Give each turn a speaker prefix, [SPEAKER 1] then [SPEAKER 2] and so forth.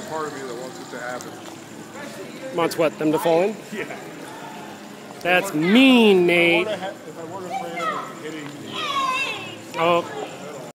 [SPEAKER 1] part of me that wants it to happen.
[SPEAKER 2] Wants what? Them to fall in?
[SPEAKER 1] Yeah.
[SPEAKER 2] That's mean, Nate.
[SPEAKER 1] If I weren't afraid of hitting
[SPEAKER 2] Oh.